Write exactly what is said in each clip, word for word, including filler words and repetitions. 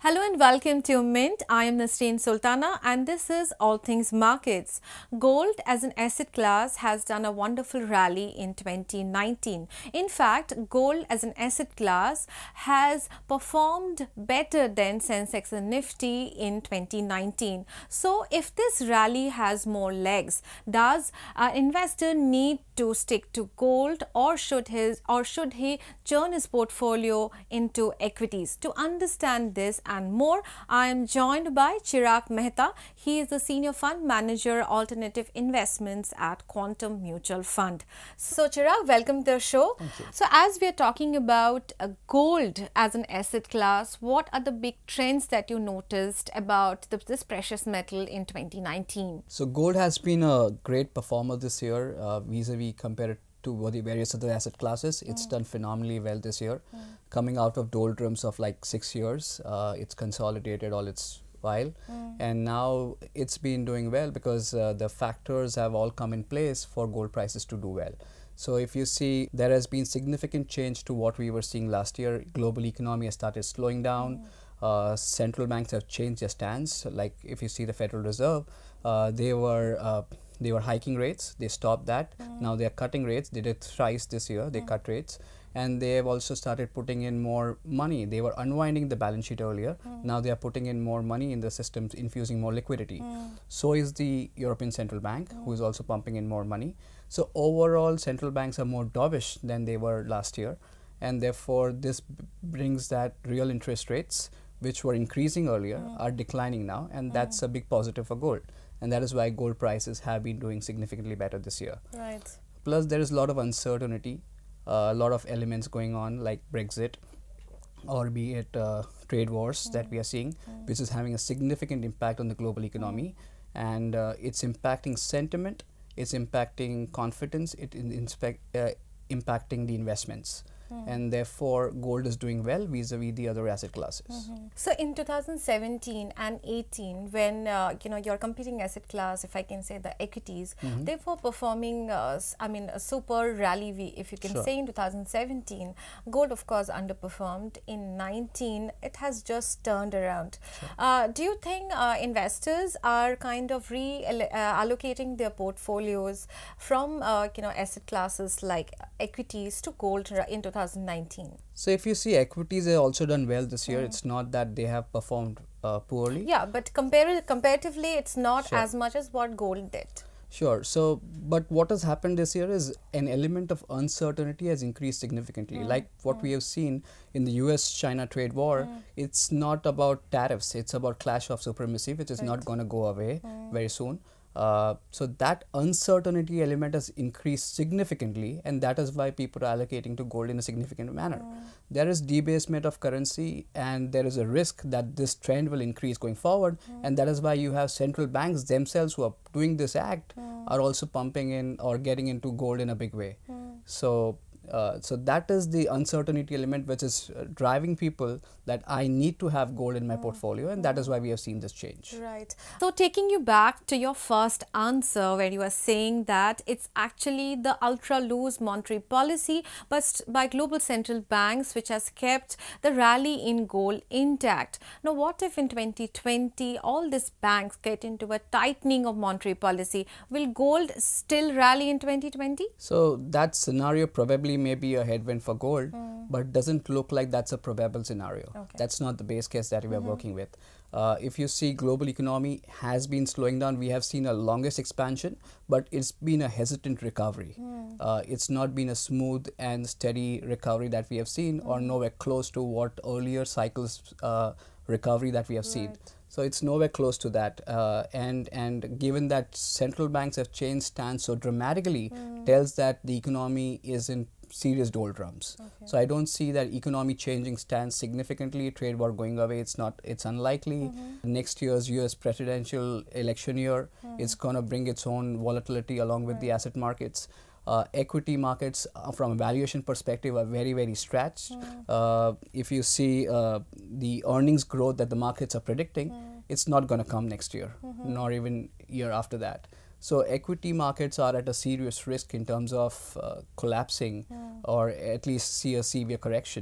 Hello and welcome to Mint. I am Nasrin Sultana and this is All Things Markets. Gold as an asset class has done a wonderful rally in twenty nineteen. In fact, gold as an asset class has performed better than Sensex and Nifty in twenty nineteen. So if this rally has more legs, does an investor need to stick to gold or should his or should he turn his portfolio into equities? To understand this and more, I am joined by Chirag Mehta. He is the Senior Fund Manager, Alternative Investments at Quantum Mutual Fund. So Chirag, welcome to the show. Thank you. So as we are talking about uh, gold as an asset class, what are the big trends that you noticed about the, this precious metal in twenty nineteen? So gold has been a great performer this year, uh, vis-a-vis compared to the various other asset classes. It's mm. done phenomenally well this year. Mm. Coming out of doldrums of like six years, uh, it's consolidated all its while. Mm. And now it's been doing well because uh, the factors have all come in place for gold prices to do well. So if you see, there has been significant change to what we were seeing last year. Global economy has started slowing down. Mm. Uh, central banks have changed their stance. Like if you see the Federal Reserve, uh, they were uh, they were hiking rates. They stopped that. Mm. Now they are cutting rates. They did thrice this year. They mm. cut rates, and they have also started putting in more money. They were unwinding the balance sheet earlier. Mm. Now they are putting in more money in the systems, infusing more liquidity. Mm. So is the European Central Bank, mm. who is also pumping in more money. So overall, central banks are more dovish than they were last year, and therefore this b brings that real interest rates, which were increasing earlier, mm. are declining now, and mm. that's a big positive for gold. And that is why gold prices have been doing significantly better this year. Right. Plus, there is a lot of uncertainty, uh, a lot of elements going on like Brexit, or be it uh, trade wars mm. that we are seeing, mm. which is having a significant impact on the global economy. Mm. And uh, it's impacting sentiment, it's impacting confidence, it is uh, impacting the investments. Mm. And therefore, gold is doing well vis-a-vis the other asset classes. Mm-hmm. So in two thousand seventeen and eighteen, when uh, you know your competing asset class, if I can say the equities, mm-hmm. they were performing, uh, I mean, a super rally. If you can sure. say in two thousand seventeen, gold of course underperformed. In nineteen, it has just turned around. Sure. Uh, do you think uh, investors are kind of reallocating uh, their portfolios from uh, you know asset classes like equities to gold in two thousand nineteen? So if you see, equities have also done well this year. Mm. It's not that they have performed uh, poorly. Yeah, but compare comparatively, it's not sure. as much as what gold did. Sure. So, but what has happened this year is an element of uncertainty has increased significantly. Mm. Like what mm. we have seen in the U S China trade war, mm. it's not about tariffs. It's about clash of supremacy, which is right. not going to go away mm. very soon. Uh, so that uncertainty element has increased significantly, and that is why people are allocating to gold in a significant manner. Mm. There is debasement of currency, and there is a risk that this trend will increase going forward, mm. and that is why you have central banks themselves who are doing this act mm. are also pumping in or getting into gold in a big way. Mm. So Uh, so that is the uncertainty element which is uh, driving people that I need to have gold in my mm. portfolio, and mm. that is why we have seen this change. Right. So taking you back to your first answer where you are saying that it's actually the ultra loose monetary policy but by global central banks which has kept the rally in gold intact. Now what if in twenty twenty all these banks get into a tightening of monetary policy? Will gold still rally in twenty twenty? So that scenario probably may be a headwind for gold, mm. but doesn't look like that's a probable scenario. Okay. That's not the base case that we are mm-hmm. working with. Uh, if you see, global economy has been slowing down. We have seen a longest expansion, but it's been a hesitant recovery. Mm. Uh, it's not been a smooth and steady recovery that we have seen, mm. or nowhere close to what earlier cycles uh, recovery that we have right. seen. So it's nowhere close to that, uh, and and given that central banks have changed stance so dramatically, mm. tells that the economy is in serious doldrums. Okay. So I don't see that economy changing stance significantly. Trade war going away, it's not. It's unlikely. Mm-hmm. Next year's U S presidential election year, mm. it's gonna bring its own volatility along with right. the asset markets. Uh, equity markets uh, from a valuation perspective are very, very stretched. Mm. Uh, if you see uh, the earnings growth that the markets are predicting, mm. it's not going to come next year, mm-hmm. nor even year after that. So equity markets are at a serious risk in terms of uh, collapsing mm. or at least see a severe correction. Mm-hmm.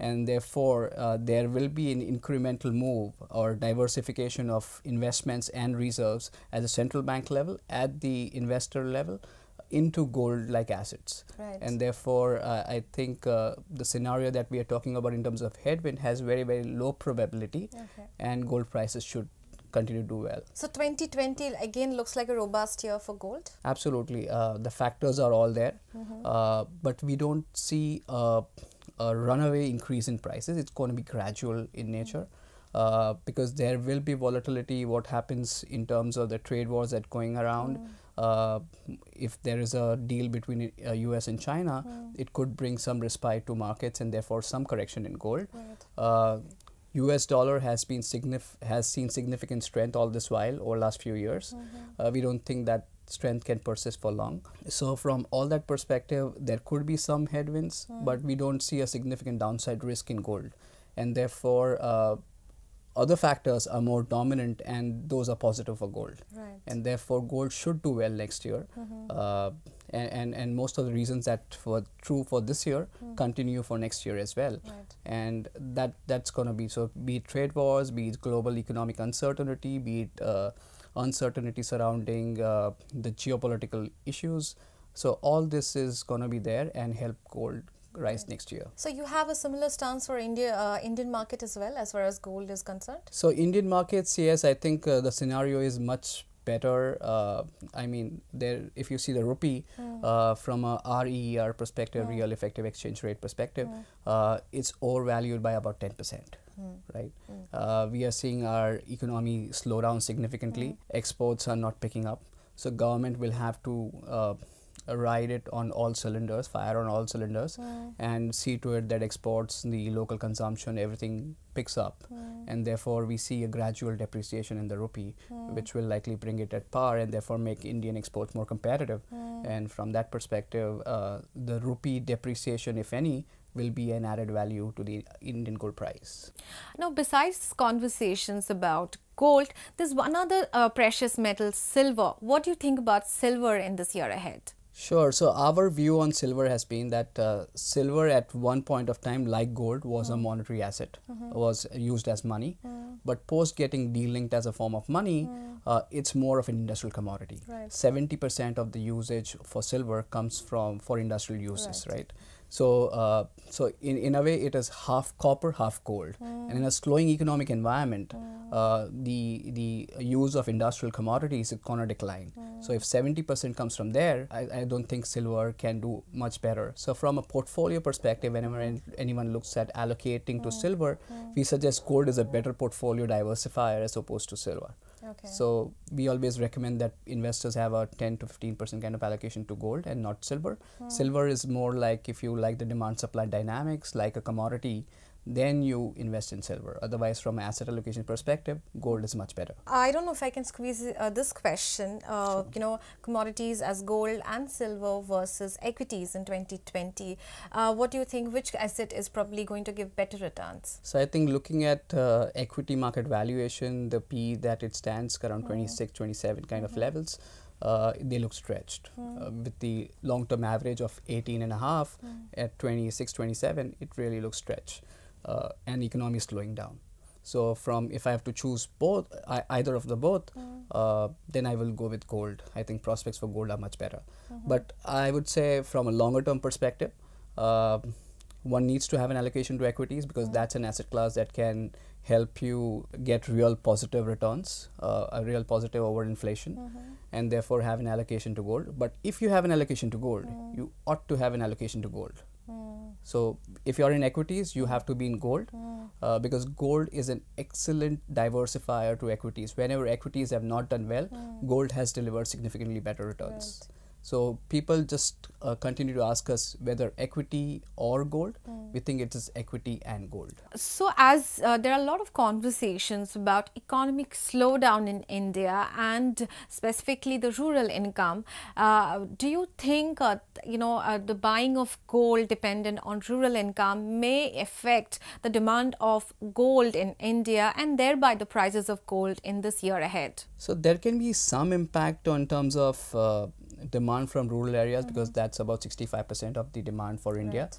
and therefore uh, there will be an incremental move or diversification of investments and reserves at the central bank level, at the investor level, into gold-like assets. Right. And therefore, uh, I think uh, the scenario that we are talking about in terms of headwind has very, very low probability, okay. and gold prices should continue to do well. So twenty twenty again looks like a robust year for gold? Absolutely. Uh, the factors are all there, mm-hmm. uh, but we don't see a, a runaway increase in prices. It's going to be gradual in nature. Mm-hmm. uh, because there will be volatility, what happens in terms of the trade wars that going around. Mm. Uh, if there is a deal between uh, U S and China, mm. it could bring some respite to markets and therefore some correction in gold. Right. Uh, U S dollar has been signif has seen significant strength all this while over last few years. Mm-hmm. uh, we don't think that strength can persist for long. So from all that perspective, there could be some headwinds, mm. but we don't see a significant downside risk in gold, and therefore uh, other factors are more dominant, and those are positive for gold. Right. And therefore gold should do well next year. Mm-hmm. uh, and, and, and most of the reasons that were true for this year mm. continue for next year as well. Right. And that that's going to be, so be it trade wars, be it global economic uncertainty, be it uh, uncertainty surrounding uh, the geopolitical issues. So all this is going to be there and help gold rise right. next year. So you have a similar stance for India, uh, Indian market as well, as far as gold is concerned? So Indian markets, yes, I think uh, the scenario is much better. Uh, I mean, there, if you see the rupee mm. uh, from a R E E R perspective, mm. real effective exchange rate perspective, mm. uh, it's overvalued by about ten percent. Mm. Right. Mm. Uh, we are seeing our economy slow down significantly. Mm. Exports are not picking up. So government will have to uh, ride it on all cylinders, fire on all cylinders, mm. and see to it that exports, the local consumption, everything picks up. Mm. And therefore we see a gradual depreciation in the rupee, mm. which will likely bring it at par and therefore make Indian exports more competitive. Mm. And from that perspective, uh, the rupee depreciation, if any, will be an added value to the Indian gold price. Now, besides conversations about gold, there's one other uh, precious metal, silver. What do you think about silver in this year ahead? Sure. So our view on silver has been that uh, silver at one point of time, like gold, was mm. a monetary asset, mm-hmm. was used as money. Mm. But post getting delinked as a form of money, mm. uh, it's more of an industrial commodity. Right. seventy percent of the usage for silver comes from for industrial uses, right? right? So, uh, so in, in a way, it is half copper, half gold. Mm. And in a slowing economic environment, mm. uh, the the use of industrial commodities is going to decline. Mm. So if seventy percent comes from there, I, I don't think silver can do much better. So from a portfolio perspective, whenever anyone looks at allocating mm. to silver, mm. we suggest gold is a better portfolio diversifier as opposed to silver. Okay. So we always recommend that investors have a ten to fifteen percent kind of allocation to gold and not silver. Hmm. Silver is more like, if you like the demand supply dynamics, like a commodity, then you invest in silver. Otherwise, from an asset allocation perspective, gold is much better. I don't know if I can squeeze uh, this question, uh, sure. you know, commodities as gold and silver versus equities in twenty twenty. Uh, what do you think, which asset is probably going to give better returns? So I think looking at uh, equity market valuation, the P E that it stands around mm. twenty-six, twenty-seven kind mm-hmm. of levels, uh, they look stretched. Mm. Uh, with the long-term average of eighteen and a half mm. at twenty-six, twenty-seven, it really looks stretched. Uh, and economy is slowing down. So from, if I have to choose both, I, either of the both, mm. uh, then I will go with gold. I think prospects for gold are much better. Mm-hmm. But I would say from a longer term perspective, uh, one needs to have an allocation to equities, because mm. that's an asset class that can help you get real positive returns, uh, a real positive over inflation, mm-hmm. and therefore have an allocation to gold. But if you have an allocation to gold, mm. you ought to have an allocation to gold. Mm. So if you are in equities, you have to be in gold, mm. uh, because gold is an excellent diversifier to equities. Whenever equities have not done well, mm. gold has delivered significantly better returns. Right. So people just uh, continue to ask us whether equity or gold. Mm. We think it is equity and gold. So as uh, there are a lot of conversations about economic slowdown in India and specifically the rural income, uh, do you think uh, you know uh, the buying of gold dependent on rural income may affect the demand of gold in India and thereby the prices of gold in this year ahead? So there can be some impact on terms of uh, demand from rural areas, mm-hmm. because that's about sixty-five percent of the demand for India.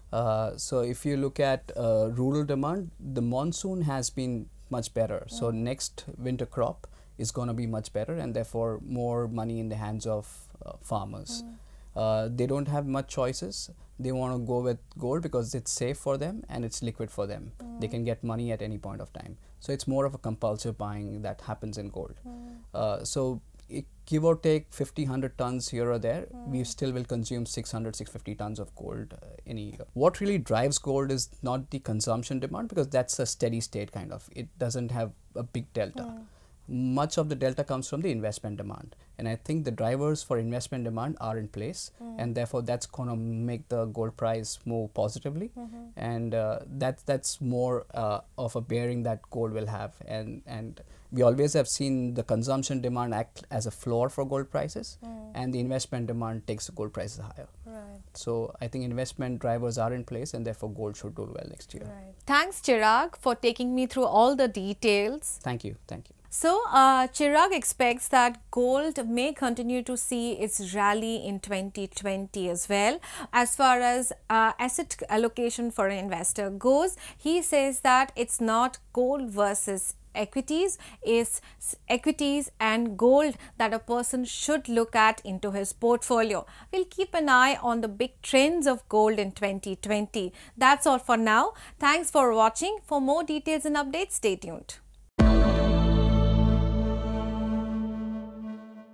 Uh, so if you look at uh, rural demand, the monsoon has been much better. Mm. So next winter crop is going to be much better, and therefore more money in the hands of uh, farmers. Mm. Uh, they don't have much choices. They want to go with gold because it's safe for them and it's liquid for them. Mm. They can get money at any point of time. So it's more of a compulsive buying that happens in gold. Mm. Uh, so it, give or take fifty, one hundred tons here or there, mm. we still will consume six hundred, six hundred fifty tons of gold uh, in a year. What really drives gold is not the consumption demand, because that's a steady state kind of. It doesn't have a big delta. Mm. Much of the delta comes from the investment demand, and I think the drivers for investment demand are in place, mm. and therefore that's going to make the gold price move positively. Mm-hmm. And uh, that that's more uh, of a bearing that gold will have. And and we always have seen the consumption demand act as a floor for gold prices, mm. and the investment demand takes the gold prices higher. Right. So I think investment drivers are in place, and therefore gold should do well next year. Right. Thanks, Chirag, for taking me through all the details. Thank you. Thank you. So, uh, Chirag expects that gold may continue to see its rally in twenty twenty as well. As far as uh, asset allocation for an investor goes, he says that it's not gold versus equities, it's equities and gold that a person should look at into his portfolio. We'll keep an eye on the big trends of gold in twenty twenty. That's all for now. Thanks for watching. For more details and updates, stay tuned.